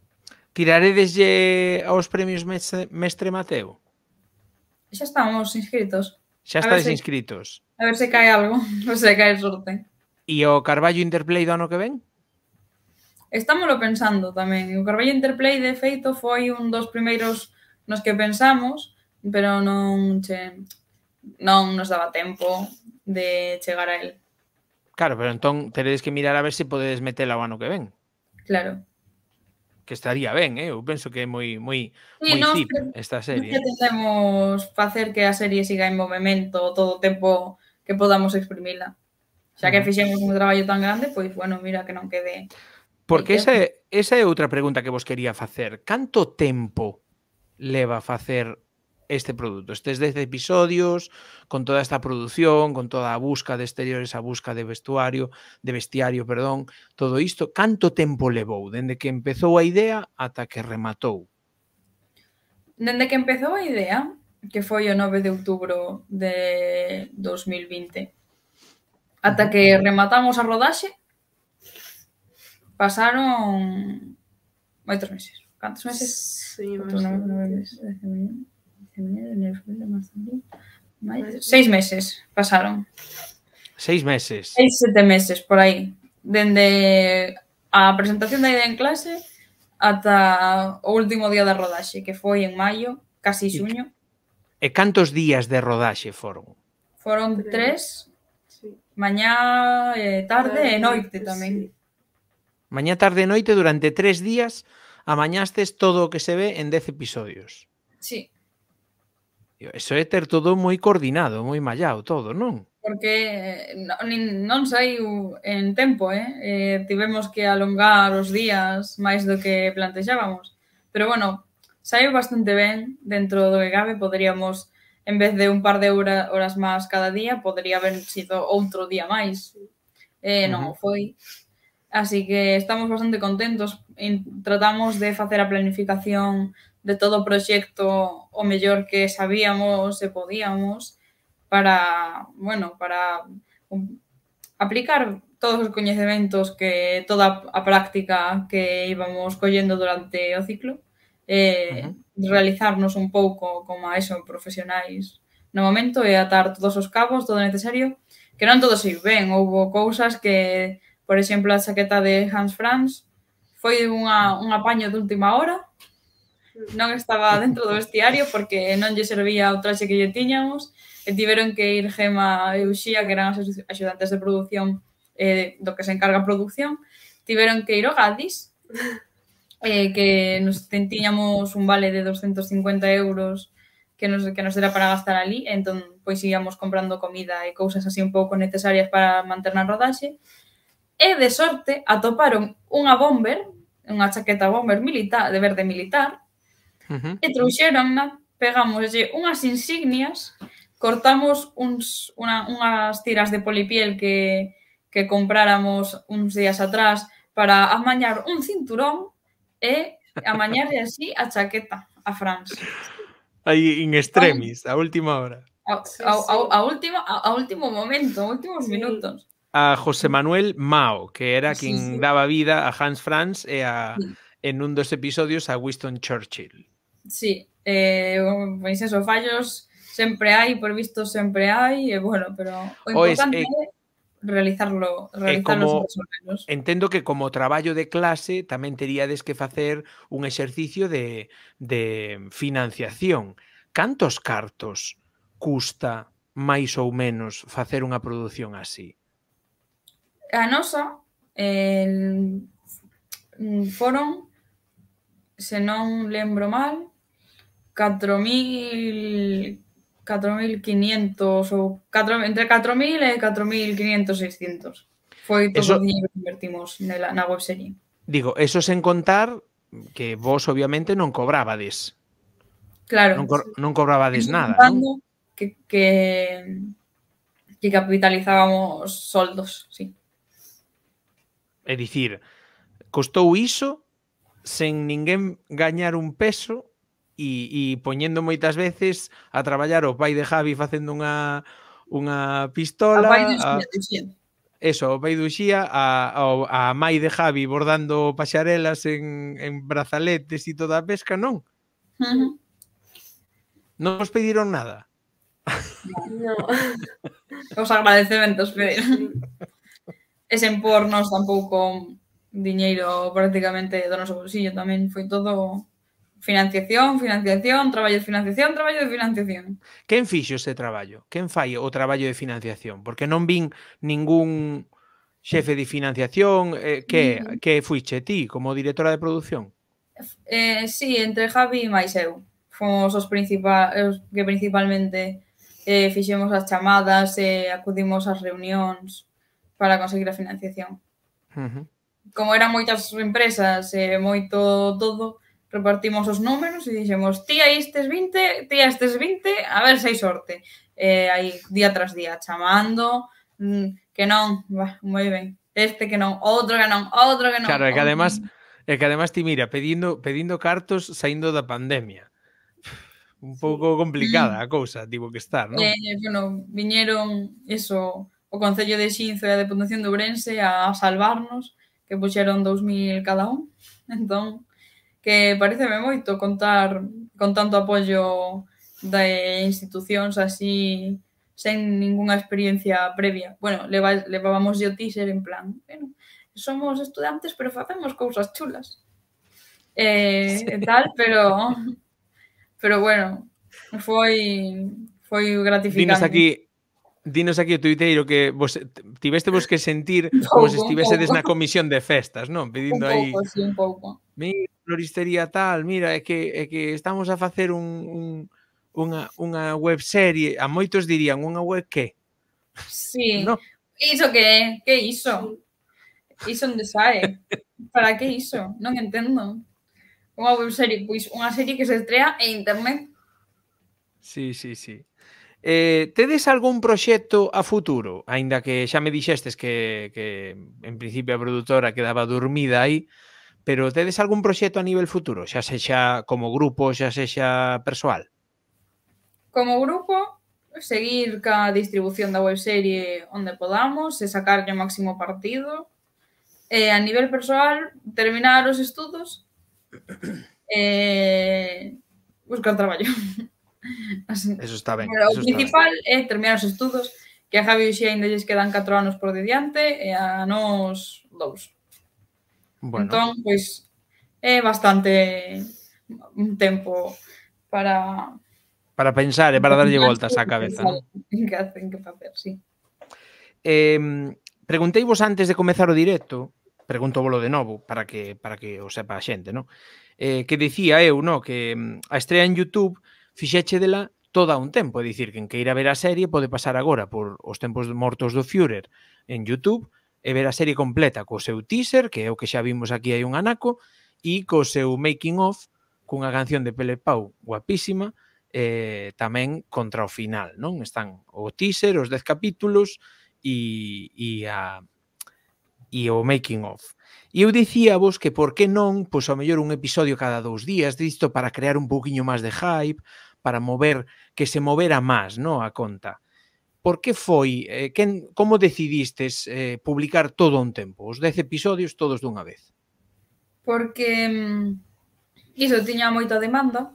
S1: Tiraredeslle aos premios Mestre, Mestre Mateo?
S2: Xa estamos inscritos.
S1: Xa
S2: A ver
S1: estades
S2: se-
S1: inscritos?
S2: A ver se cae algo, a ver se cae sorte.
S1: E o Carballo Interplay do ano que ven?
S2: Estámoslo pensando tamén. O Carballo Interplay, de feito, foi un dos primeiros nos que pensamos, pero non che, non nos daba tempo de chegar a él.
S1: Claro, pero entón teredes que mirar a ver se podedes metela o ano que ven.
S2: Claro.
S1: Que estaría ben, eh? Eu penso que é moi moi
S2: Sí,
S1: moi
S2: nos
S1: zip
S2: pre-
S1: esta
S2: nos
S1: serie.
S2: pretendemos facer que a serie siga en movimento todo o tempo que podamos exprimila. Xa que
S1: Ujú.
S2: fixemos un traballo tan grande, pois, bueno, mira que non quede...
S1: Porque
S2: aí
S1: esa
S2: queda.
S1: é, esa é outra pregunta que vos quería facer. Canto tempo leva facer este produto? Estes dez episodios, con toda esta produción, con toda a busca de exteriores, a busca de vestuario, de bestiario, perdón, todo isto, canto tempo levou dende que empezou a idea ata que rematou?
S2: Dende que empezou a idea, que foi o nove de outubro de dos mil vinte, ata
S1: Ujú.
S2: que rematamos a rodaxe, pasaron moitos meses. Cantos meses?
S3: Sí,
S2: Outubro,
S3: máis
S2: novembro,
S3: ou
S2: nove
S3: menos.
S2: meses, dezembro, dezembro, enero, febrero, marzo, abril, maio... Seis meses pasaron.
S1: Seis meses.
S2: Seis, sete meses, por aí. Dende a presentación da idea en clase ata o último día da rodaxe, que foi en maio, casi xuño.
S1: E cantos días de rodaxe foron?
S2: Foron
S3: Tres.
S2: tres,
S3: Sí.
S2: mañá, eh, tarde e noite
S3: Sí.
S2: tamén.
S1: Mañá, tarde e noite, durante tres días, amañastes todo o que se ve en dez episodios.
S2: Sí,
S1: Eso é ter todo moi coordinado, moi mallado, todo, non?
S2: porque non, non saiu en tempo, eh? eh? Tivemos que alongar os días máis do que plantexábamos. Pero, bueno, saiu bastante ben dentro do que cabe. Poderíamos, en vez de un par de hora, horas máis cada día, podría haber sido outro día máis. Eh, non o foi. Así que estamos bastante contentos. Tratamos de facer a planificación de todo o proxecto o mellor que sabíamos e podíamos para, bueno, para um, aplicar todos os coñecementos que toda a práctica que íbamos collendo durante o ciclo, eh,
S1: Ujú.
S2: realizarnos un pouco como a eso profesionais no momento e atar todos os cabos, todo o necesario, que non todo saiu ben. Houbo cousas que, por exemplo, a chaqueta de Hans Franz foi unha, un apaño de última hora, non estaba dentro do vestiario porque non lle servía o traxe que lle tiñamos e tiveron que ir Gema e Uxía, que eran as axudantes de produción eh, do que se encarga a produción, tiveron que ir ao Gadis, eh, que nos tiñamos un vale de doscientos cincuenta euros que nos, que nos era para gastar ali, entón pois íamos comprando comida e cousas así un pouco necesarias para manter na rodaxe, e de sorte atoparon unha bomber, unha chaqueta bomber militar, de verde militar,
S1: Uh-huh.
S2: e trouxeronna, pegamoslle unhas insignias, cortamos uns, una, unhas tiras de polipiel que, que compráramos uns días atrás para amañar un cinturón e amañarle así a chaqueta a Franz.
S1: Aí in extremis, a última hora.
S2: A,
S3: Sí,
S2: a,
S3: sí.
S2: a, a, última, a, a último momento, a últimos
S3: Sí.
S2: minutos.
S1: A José Manuel Mao, que era
S2: Sí,
S1: quen
S3: sí.
S1: daba vida a Hans Franz e a,
S2: Sí.
S1: en un dos episodios a Winston Churchill.
S2: Sí, eh, pois eso, fallos sempre hai, por visto sempre hai, e bueno, pero o
S1: O es,
S2: importante
S1: eh,
S2: é realizarlo,
S1: E
S2: realizarlos
S1: como
S2: máis ou menos.
S1: entendo que como traballo de clase tamén teríades que facer un exercicio de, de financiación. Cantos cartos custa máis ou menos facer unha produción así?
S2: A nosa eh, foron, se non lembro mal, catro mil catro mil quinientos ou catro, entre catro mil e catro mil quinientos, seiscientos. Foi todo
S1: Eso-
S2: o dinheiro que invertimos nela, na webserie.
S1: Digo, eso sen contar que vos obviamente non cobrabades.
S2: Claro.
S1: Non, co non cobrabades
S2: Estamos
S1: nada, non?
S2: contando que, que, que capitalizábamos soldos, sí.
S1: É dicir, costou iso sen ninguén gañar un peso e, e poñendo moitas veces a traballar o pai de Javi facendo unha unha
S2: A
S1: pistola,
S2: pai de
S1: a,
S2: Uxía, de Uxía.
S1: eso, o pai de Uxía, a, a, a mai de Javi bordando paxarelas en, en brazaletes e toda a pesca, non?
S2: Ujú.
S1: Non os pediron nada.
S3: No.
S2: Os agradecementos, pero...
S3: Sí.
S2: E sen pornos tampouco diñeiro prácticamente do noso bolsillo, tamén foi todo financiación, financiación, traballo de financiación, traballo de financiación.
S1: Quen fixo ese traballo? Quen fai o traballo de financiación? Porque non vin ningún xefe de financiación, eh, que,
S2: Mm.
S1: que fuiche ti como directora de produción?
S2: Eh, sí, entre Javi e máis eu. Fomos os, principal, os que principalmente eh, fixemos as chamadas e acudimos ás reunións para conseguir a financiación.
S1: Uh-huh.
S2: Como eran moitas empresas e moito todo, repartimos os números e dixemos ti a estes vinte, ti a estes vinte, a ver se hai sorte. E aí día tras día chamando, mm, que non, bah, moi ben, este que non, outro que non, outro que non.
S1: Claro, é que
S2: outro
S1: además,
S2: que non.
S1: é que además ti mira, pedindo, pedindo cartos saindo da pandemia. Un pouco complicada a cousa, tivo que estar, non?
S2: Eh, bueno, viñeron eso, o Concello de Xinzo e a Deputación de Ourense a salvarnos, que puxeron dous mil cada un. Entón, que pareceme moito contar con tanto apoio de institucións así sen ningunha experiencia previa. Bueno, leva, levábamos yo teaser en plan, bueno, somos estudantes pero facemos cousas chulas. Eh, e tal, pero pero bueno, foi foi gratificante.
S1: Dinos aquí, dinos aquí o tuiteiro que vos tiveste vos que sentir como se
S2: pouco, un
S1: estivesedes
S2: pouco.
S1: na comisión de festas, non?
S2: Un
S1: Pedindo aí,
S2: pouco, sí, un pouco.
S1: mira, floristería tal, mira, é que é que estamos a facer un, un unha unha webserie, a moitos dirían, unha web que?
S2: Sí.
S1: No.
S2: Iso que é? Que iso? Iso onde sae? Para que iso? Non entendo. Unha webserie, pois unha serie que se estrea en internet.
S1: Sí, sí, sí. Eh, tedes algún proxecto a futuro? Aínda que xa me dixestes que, que en principio a produtora quedaba dormida aí, pero tedes algún proxecto a nivel futuro? Xa sexa como grupo, xa sexa persoal?
S2: Como grupo, seguir ca distribución da webserie onde podamos e sacarlle o máximo partido. E a nivel persoal, terminar os estudos e buscar traballo.
S1: Eso está ben.
S2: Pero o
S1: Eso está ben.
S2: principal é terminar os estudos, que a Javi e Uxía ainda lles quedan catro anos por de diante e a nos dous.
S1: Bueno,
S2: Entón, pois, é bastante un tempo para
S1: para pensar e para darlle voltas á cabeza,
S2: pensar
S1: non?
S2: en que hacer, en que facer, sí.
S1: Eh, pregunteivos antes de comezar o directo, pregunto volo de novo para que para que o sepa a xente, non? Eh, que dicía eu, no, que mm, a estrea en YouTube fixeche dela toda un tempo, é dicir, quen queira ver a serie pode pasar agora por os tempos mortos do Führer en YouTube e ver a serie completa co seu teaser, que é o que xa vimos aquí hai un anaco, e co seu making of cunha canción de Pele Pau guapísima, eh, tamén contra o final, non? Están o teaser, os dez capítulos e, e a e o making of. E eu dicíavos que por que non, pois ao mellor un episodio cada dous días, disto para crear un pouquiño máis de hype, para mover, que se movera máis, no, a conta. Por que foi, eh, quen, como decidistes eh, publicar todo a un tempo, os dez episodios todos dunha vez?
S2: Porque mm, iso tiña moita demanda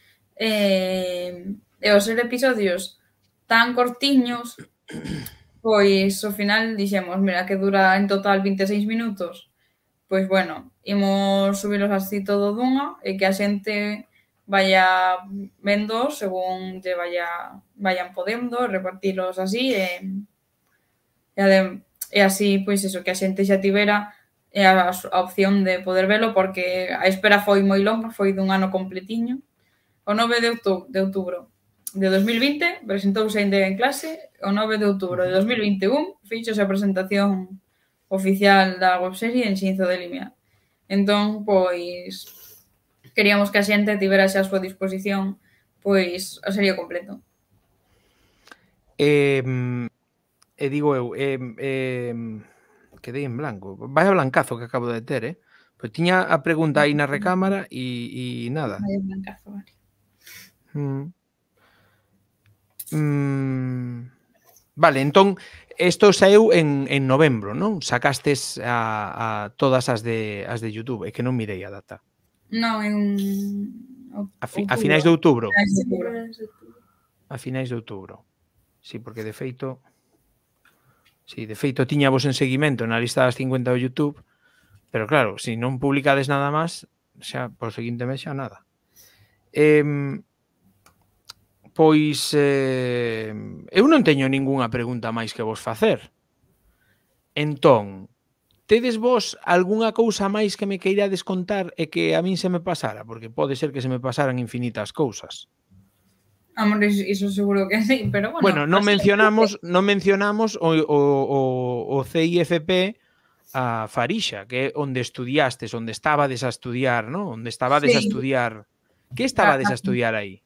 S2: e, e os ser episodios tan cortiños, pois ao final dixemos, mira, que dura en total vinte e seis minutos, pois bueno, imos subilos así todo dunha e que a xente vaya vendo según lle vaya vayan podendo, repartilos así e, e, adem, e así, pois eso, que a xente xa tivera a, a opción de poder velo porque a espera foi moi longa, foi dun ano completiño. O nove de outubro, de outubro de dos mil vinte presentouse ainda en clase, o nove de outubro de dos mil vinte e un fixose a presentación oficial da webserie en Xinzo de Limia. Entón, pois, queríamos que a xente tivera xa a súa disposición pois a serie completo.
S1: Eh, e digo eu, eh, eh, quedei en blanco. Vaya blancazo que acabo de ter, eh? Pois tiña a pregunta aí na recámara e, e nada.
S2: Vai blancazo, vale.
S1: Mm. Mm. Vale, entón, isto saeu en, en novembro, non? Sacastes a, a todas as de as de YouTube, é que non mirei a data.
S2: Non, en
S1: A, fi, a finais de outubro.
S2: Finais de outubro.
S1: A finais de outubro. Sí, porque de feito... Sí, de feito tiñavos en seguimento na lista das cincuenta do YouTube, pero claro, se si non publicades nada máis, xa, por seguinte mes xa nada. Eh, pois, eh, eu non teño ningunha pregunta máis que vos facer. Entón, tedes vos algunha cousa máis que me queirades contar e que a min se me pasara? Porque pode ser que se me pasaran infinitas cousas.
S2: Amor, iso seguro que sí, pero bueno.
S1: Bueno, non mencionamos, non mencionamos o, o, o, o C I F P a Farixa, que é onde estudiastes, onde estabades a estudiar, ¿no? Onde estabades sí. a estudiar. Que estabades a estudiar aí?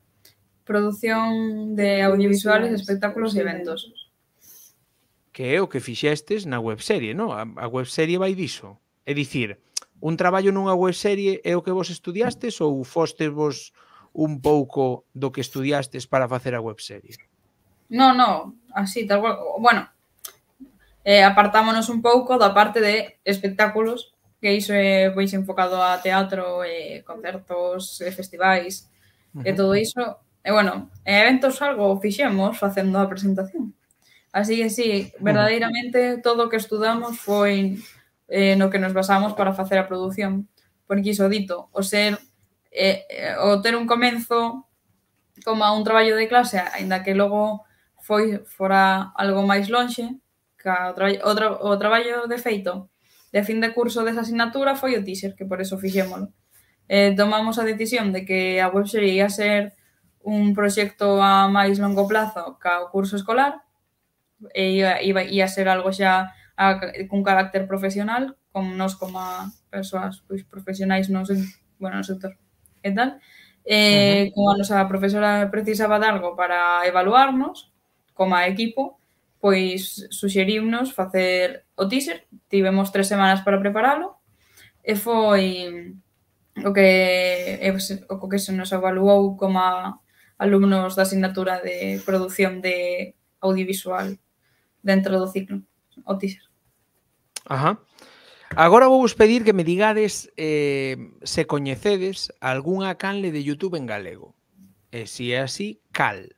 S2: Produción de audiovisuales, espectáculos e eventos.
S1: Que é o que fixestes na webserie, ¿no? A, a webserie vai diso. É dicir, un traballo nunha webserie é o que vos estudiastes ou fostes vos un pouco do que estudiastes para facer a webserie?
S2: No, no, así, tal cual. Bueno, eh, apartámonos un pouco da parte de espectáculos, que iso é pois enfocado a teatro, e concertos, e festivais, uh -huh. e todo iso. E bueno, en eventos algo fixemos facendo a presentación. Así que sí, verdadeiramente todo o que estudamos foi eh, no que nos basamos para facer a produción. Porque iso dito, o ser eh, o ter un comenzo como un traballo de clase, aínda que logo foi fora algo máis lonxe, que o, tra o, tra o traballo de feito de fin de curso desa asignatura foi o teaser, que por eso fixémolo. Eh, tomamos a decisión de que a webserie ia ser un proxecto a máis longo plazo ca o curso escolar, e ia, ia, ia ser algo xa a, cun carácter profesional, como nós como a persoas pois, profesionais no, bueno, no sector e tal. Eh, uh -huh. Como a nosa profesora precisaba de algo para evaluarnos, como a equipo, pois suxerimos facer o teaser, tivemos tres semanas para preparalo, e foi o que, o que se nos evaluou como a alumnos da asignatura de produción de audiovisual dentro do ciclo, o teaser.
S1: Ajá. Agora vou vos pedir que me digades eh, se coñecedes algunha canle de YouTube en galego. E se é así, cal?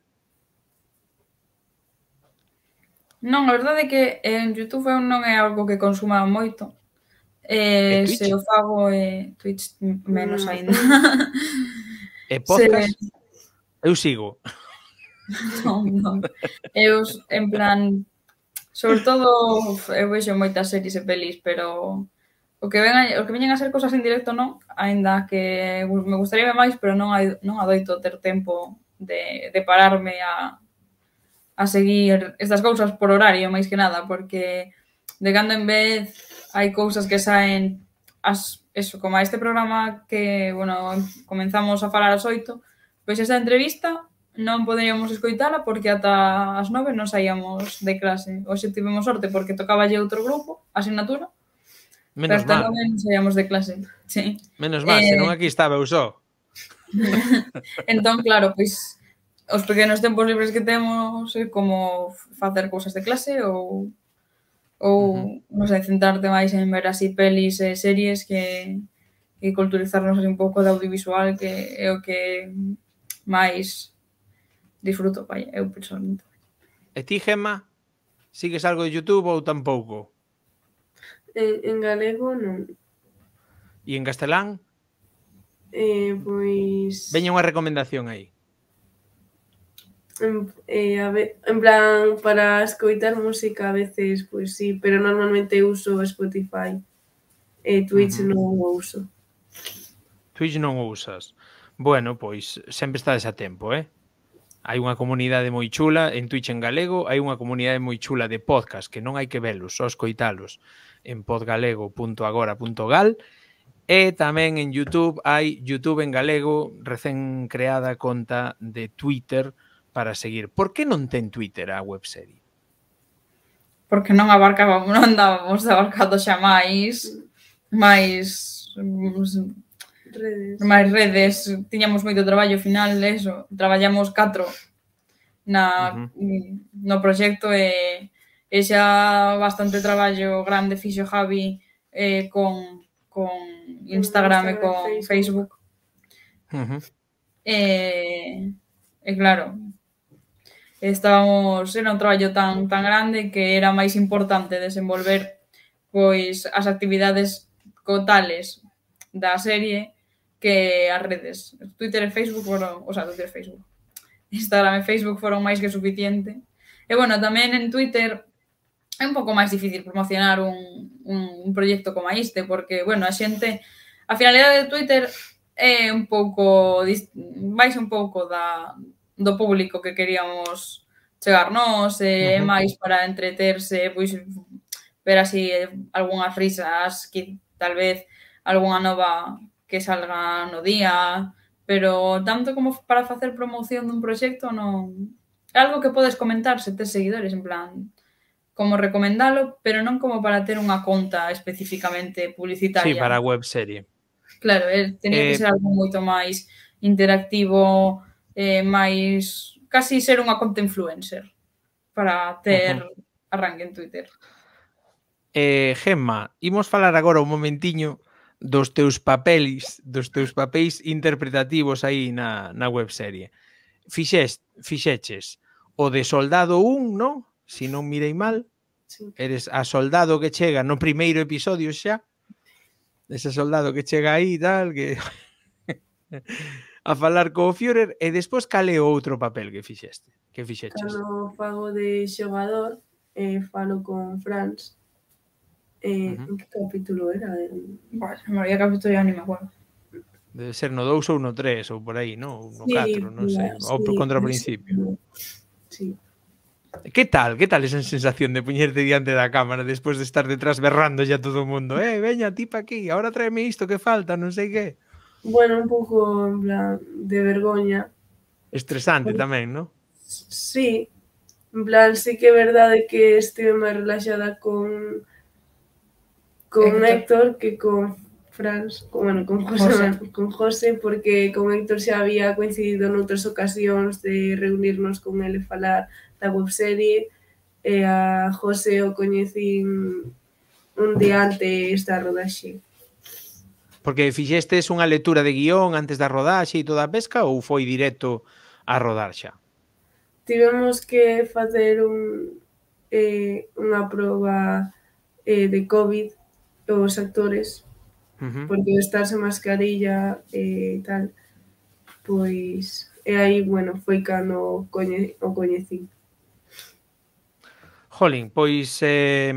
S2: Non, a verdade é que en YouTube non é algo que consuma moito. Eh,
S1: E
S2: se
S1: Twitch?
S2: o fago e Twitch menos
S3: Mm.
S2: aínda.
S1: E
S2: Se,
S1: podcast? Eu sigo.
S2: non, non. Eu, en plan, sobre todo, uf, eu vexo moitas series e pelis, pero o que ven, a- o que veñen a ser cosas en directo non, aínda que gu- me gustaría ver máis, pero non hai, non adoito ter tempo de, de pararme a, a seguir estas cousas por horario, máis que nada, porque de cando en vez hai cousas que saen as, eso, como a este programa que, bueno, comenzamos a falar ás oito, pois esta entrevista non poderíamos escoitala porque ata as nove non saíamos de clase. Hoxe tivemos sorte porque tocaba outro grupo, asignatura, pero
S1: Menos
S2: ata
S1: mal.
S2: nove non saíamos de clase. Sí.
S1: Menos mal, senón
S2: Eh,
S1: aquí estaba eu só.
S2: entón, claro, pois os pequenos tempos libres que temos é como facer cousas de clase ou ou,
S1: Ujú.
S2: non sei, centrarte máis en ver así pelis e series que e culturizarnos así un pouco de audiovisual que é o que máis disfruto, vai, eu personalmente.
S1: E ti, Gemma? Sigues algo de YouTube ou tampouco?
S3: En, en galego non.
S1: E en castelán?
S3: Eh, pois...
S1: Veña unha recomendación aí.
S3: En, eh, a ve, en plan, para escoitar música a veces, pois sí, pero normalmente uso Spotify. E Twitch
S1: Ujú.
S3: non o uso.
S1: Twitch non o usas. Bueno, pois sempre estades a tempo, eh? Hai unha comunidade moi chula en Twitch en galego, hai unha comunidade moi chula de podcast que non hai que velos, só escoitalos en podgalego punto agora punto gal e tamén en YouTube hai YouTube en galego, recén creada conta de Twitter para seguir. Por que non ten Twitter a webserie?
S2: Porque non abarcábamos, non andábamos abarcando xa máis máis
S3: Redes.
S2: máis redes, tiñamos moito traballo, ao final eso, traballamos catro na
S1: Ujú.
S2: no proxecto e e xa bastante traballo grande fixo Javi eh, con con Instagram e
S3: Instagram,
S2: con Facebook.
S3: Facebook.
S1: Ujú.
S2: E, e claro, estábamos, era un traballo tan tan grande que era máis importante desenvolver pois as actividades cotales da serie que as redes. Twitter e Facebook foron, o sea, Twitter e Facebook. Instagram e Facebook foron máis que suficiente. E bueno, tamén en Twitter é un pouco máis difícil promocionar un, un, un proxecto como este, porque, bueno, a xente, a finalidade de Twitter é un pouco, máis un pouco da, do público que queríamos chegar nós, e é
S1: Ujú.
S2: máis para entreterse, pois, ver así algunhas risas, que tal vez algunha nova que salga no día, pero tanto como para facer promoción dun proxecto non... É algo que podes comentar se tes seguidores, en plan, como recomendalo, pero non como para ter unha conta especificamente
S1: Sí,
S2: publicitaria.
S1: para a webserie.
S2: Claro, eh, tenía que
S1: Eh,
S2: ser algo moito máis interactivo, eh, máis... casi ser unha conta influencer para ter
S1: Ujú.
S2: arranque en Twitter.
S1: Eh, Gemma, imos falar agora un momentiño dos teus papeles, dos teus papéis interpretativos aí na, na webserie. Fixes, fixeches o de Soldado un, non? Si non mirei mal,
S3: Sí.
S1: eres a soldado que chega no primeiro episodio xa, ese soldado que chega aí e tal, que a falar co Führer, e despois cal é o outro papel que fixeste? Que fixeches?
S3: Cando fago de xogador, eh, falo con Franz. Eh,
S1: Ujú.
S3: en que capítulo era? En...
S2: Bueno, me había capítulo ya ni me acuerdo.
S1: Debe ser no dous ou no tres, ou por aí, non? Ou no
S3: Sí,
S1: catro, non sei.
S3: mira,
S1: Ou
S3: sí,
S1: contra o
S3: sí,
S1: principio.
S3: sí.
S1: Que tal? Que tal esa sensación de poñerte diante da cámara despois de estar detrás berrando ya todo o mundo? Eh, veña, ti pa aquí, ahora tráeme isto que falta, non sei que.
S3: Bueno, un pouco, en plan, de vergoña.
S1: Estresante tamén, non?
S3: Sí, en plan, sí que é verdade que estive máis relaxada con con
S2: Héctor.
S3: Héctor que con Franz, con, bueno, con José,
S2: José.
S3: con José, porque con Héctor xa había coincidido noutras ocasións de reunirnos con ele e falar da webserie, e a José o coñecín un día antes da rodaxe.
S1: Porque fixestes unha lectura de guión antes da rodaxe e toda a pesca ou foi directo a rodar xa?
S3: Tivemos que facer un, eh, unha proba eh, de COVID os actores,
S1: Uh-huh.
S3: porque o estar sen mascarilla e tal, pois, e aí, bueno, foi cando coñe, o coñecín.
S1: Jolín, pois eh,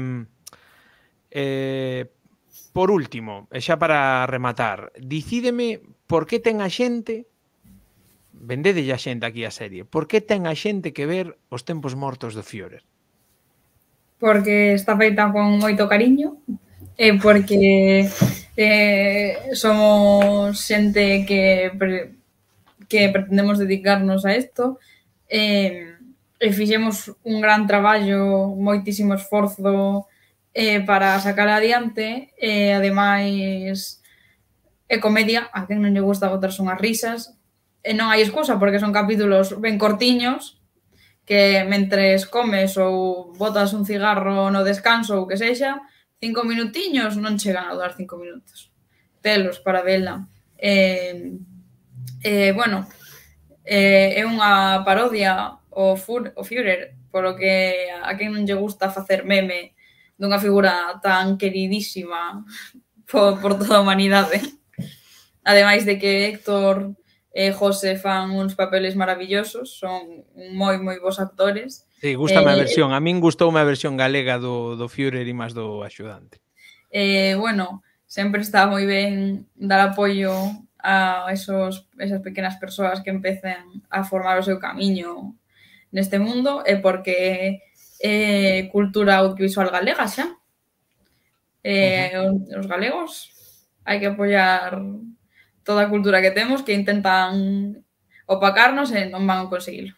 S1: eh, por último, e xa para rematar, dicídeme por que ten a xente, vendedelle a xente aquí a serie, por que ten a xente que ver Os tempos mortos do Führer?
S2: Porque está feita con moito cariño e porque eh, somos xente que pre, que pretendemos dedicarnos a isto e, e fixemos un gran traballo, moitísimo esforzo eh, para sacar adiante e ademais é comedia, a quen non lle gusta botarse unhas risas e non hai excusa porque son capítulos ben cortiños que mentres comes ou botas un cigarro no descanso ou que sexa, cinco minutiños non chegan a durar cinco minutos. Telos para vela. Eh, eh, bueno, eh, é unha parodia o, Fur, o Führer, polo que a quen non lle gusta facer meme dunha figura tan queridísima por, por toda a humanidade. Ademais de que Héctor e José fan uns papeles maravillosos, son moi, moi bons actores.
S1: Sí, gustame
S2: eh,
S1: a versión, a min gustoume a versión galega do, do Führer e máis do axudante.
S2: Eh, bueno, sempre está moi ben dar apoio a esos, esas pequenas persoas que empecen a formar o seu camiño neste mundo e porque é cultura audiovisual galega xa. Eh, uh-huh. Os galegos hai que apoiar toda a cultura que temos que intentan opacarnos e non van a conseguilo.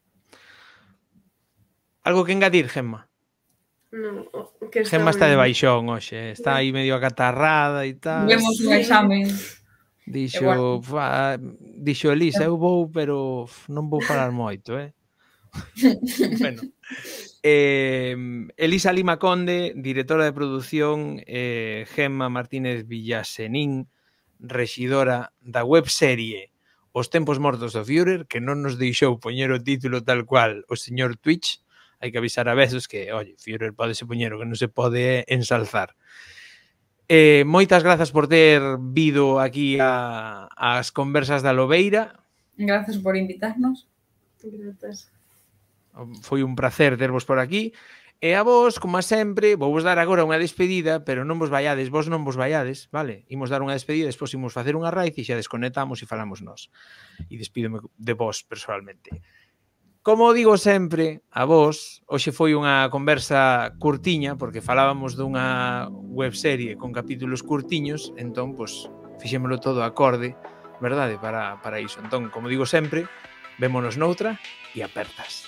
S1: Algo que engadir, Gemma?
S3: No, que está
S1: Gemma está de
S3: ben.
S1: baixón hoxe, está aí medio acatarrada e tal.
S2: Vemos un exame.
S1: Dixo,
S2: bueno.
S1: fa, dixo Elisa, eu vou, pero non vou falar moito, eh? Bueno. Eh, Elisa Lima Conde, directora de produción, eh, Gemma Martínez Villasenín, rexidora da webserie Os tempos mortos do Führer, que non nos deixou poñer o título tal cual o señor Twitch. Hai que avisar a veces que, oye, Führer pode se poñer, o que non se pode ensalzar. Eh, moitas grazas por ter vido aquí a, as conversas da Lobeira.
S2: Gracias por invitarnos.
S3: Gracias.
S1: Foi un placer tervos por aquí. E a vos, como a sempre, vou vos dar agora unha despedida, pero non vos vaiades, vos non vos vaiades, vale? Imos dar unha despedida, despois imos facer unha raíz e xa desconectamos e falamos nós. E despídome de vos, personalmente. Como digo sempre a vos, hoxe foi unha conversa curtiña, porque falábamos dunha webserie con capítulos curtiños, entón, pois, fixémolo todo acorde, verdade, para, para iso. Entón, como digo sempre, vémonos noutra e apertas.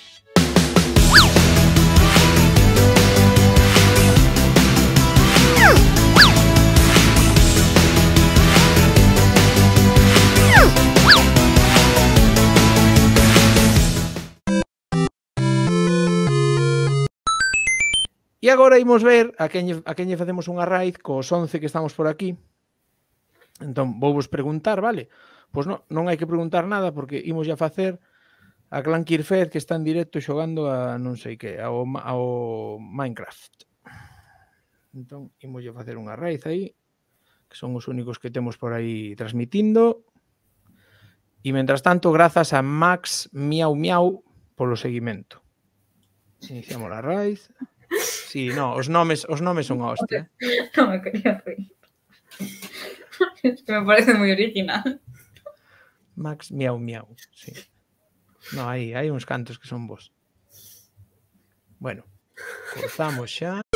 S1: E agora imos ver a quen, a quen lle facemos unha raíz cos once que estamos por aquí. Entón, vou vos preguntar, vale? Pois non, non hai que preguntar nada porque imos a facer a Clan Kirfed que está en directo xogando a non sei que, ao, ao Minecraft. Entón, imos a facer unha raíz aí, que son os únicos que temos por aí transmitindo. E, mentras tanto, grazas a Max Miau Miau polo seguimento. Iniciamos a raíz. Sí, no, os nomes, os nomes son a hostia.
S2: Non me quería reír. Es que me parece moi original.
S1: Max Miau Miau, sí. No, aí, hai uns cantos que son vos. Bueno, cortamos xa.